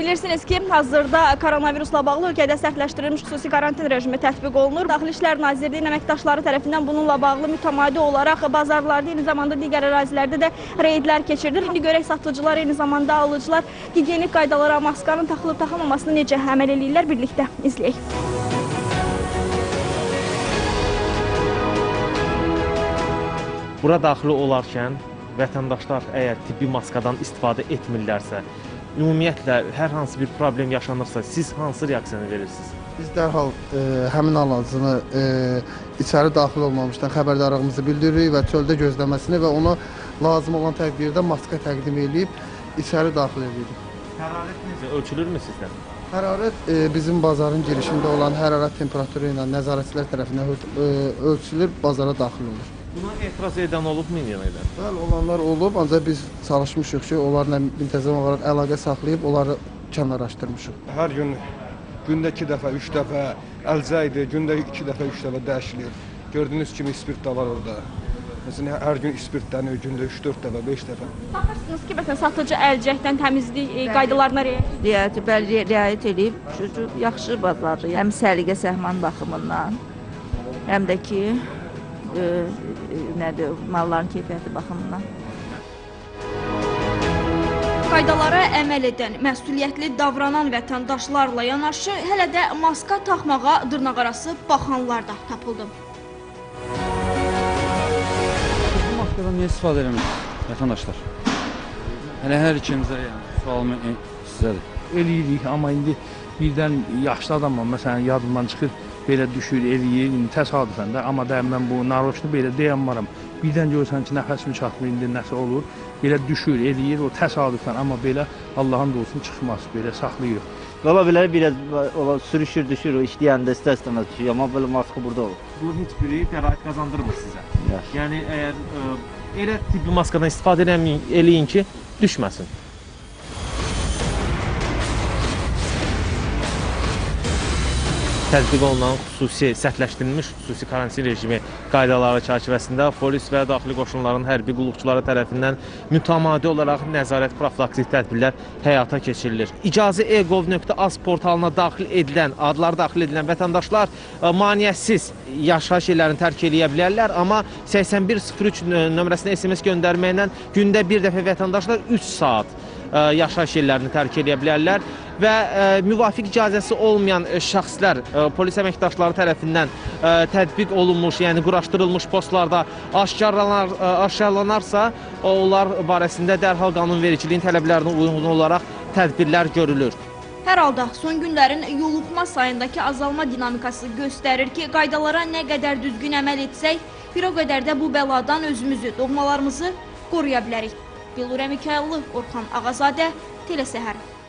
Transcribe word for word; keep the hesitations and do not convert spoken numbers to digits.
Bilirsiniz ki, hazırda koronavirusla bağlı ölkədə sərtləşdirilmiş xüsusi karantin rejimi tətbiq olunur. Daxili İşlər Nazirliyinin əməkdaşları tərəfindən bununla bağlı mütəmadi olaraq bazarlarda, eyni zamanda digər ərazilərdə də reydlər keçirilir. İndi görək satıcılar, eyni zamanda alıcılar gigiyenik qaydalara, maskanın taxılıb taxılmamasını necə əməl edirlər, birlikdə izləyək. Bura daxil olarkən vətəndaşlar əgər tibbi maskadan istifadə etmirlərsə, ümumiyyətlə hər hansı bir problem yaşanırsa, siz hansı reaksiyanı verirsiniz? Biz dərhal e, həmin alıcını e, içəri daxil olmamışdan xəbərdarlığımızı bildiririk və çöldə gözləməsini və ona lazım olan təqdirdə maska təqdim edib içəri daxil edirik. Hərarət necə? Ölçülürmü sizdən? Hərarət e, bizim bazarın girişində olan hərarət temperaturu ilə nəzarətçilər tərəfindən e, ölçülür, bazara daxil olur. Buna etiraz edən olubmu yenədən? Bəli, olanlar olub, ancaq biz çalışmışıq ki, onlarla müntəzəm olaraq əlaqə saxlayıb, onları kənarlaşdırmışıq. Hər gün gündə iki dəfə, üç dəfə əlcə idi, gündə iki dəfə, üç dəfə dəyişilir. Gördüyünüz kimi ispirt də var orada. Məsələn, hər gün ispirtlənir, gündə üç dörd dəfə, beş dəfə. Baxırsınız ki, məsələn, satıcı əlcəkdən təmizlik e, qaydalarına riayət Riayət, bəli, riayət edib, çocuk yaxşı bazardır. Həm səliqə səhman baxımından, həm də ki, e, e, nədir, malların keyfiyyəti baxımından. Qaydalara əməl edən, məsuliyyətli davranan vətəndaşlarla yanaşı, hələ də maska taxmağa dırnaqarası baxanlar da tapıldı. Bu maskadan niyə istifadə eləmir vətəndaşlar? Hələ hər ikimizə, yəni, sualım sizədir. Eləyirik, amma indi birdən yaşlı adam var, məsələn, yadımdan çıxır, belə düşür, eləyir, təsadüfən də, amma da mən bu naroşunu belə deyənmaram. Birdən görürsən ki, nəfəsimi çatmır, indi nəsə olur, belə düşür, eləyir, o təsadüfən, amma belə Allahın da olsun çıxmaz, belə saxlayırıq. Ola bilər, biraz sürüşür, düşür, o işləyəndə istər-istəməz düşür, amma belə maska burada olur. Bu heç biri bəraət qazandırmır sizə. Yaxşı. Yəni, əgər ə, elə tibbi maskadan istifadə eləyin ki, düşməsin. Tətbiq olunan xüsusi, sərtləşdirilmiş xüsusi karantin rejimi qaydaları çərçivəsində polis və daxili qoşunların hərbi qulluqçuları tərəfindən mütəmadi olaraq nəzarət profilaktik tədbirlər həyata keçirilir. İcazə e qov nöqtə az portalına daxil edilən, adları daxil edilən vətəndaşlar maneəsiz yaşayış yerlərini tərk edə bilərlər, amma səksən bir sıfır üç nömrəsinə S M S göndərməklə gündə bir dəfə vətəndaşlar üç saat yaşayış yerlərini tərk edə bilərlər və ə, müvafiq icazəsi olmayan ə, şəxslər ə, polis əməkdaşları tərəfindən ə, tətbiq olunmuş, yəni quraşdırılmış postlarda aşkarlanar, ə, aşkarlanarsa, onlar barəsində dərhal qanunvericiliyin tələblərinə uyğun olaraq tədbirlər görülür. Hər halda son günlərin yoluxma sayındakı azalma dinamikası göstərir ki, qaydalara nə qədər düzgün əməl etsək, bir o qədər də bu bəladan özümüzü, doğmalarımızı qoruya bilərik. Bilurə Mikayıllı, Orxan Ağazadə, Telesəhər.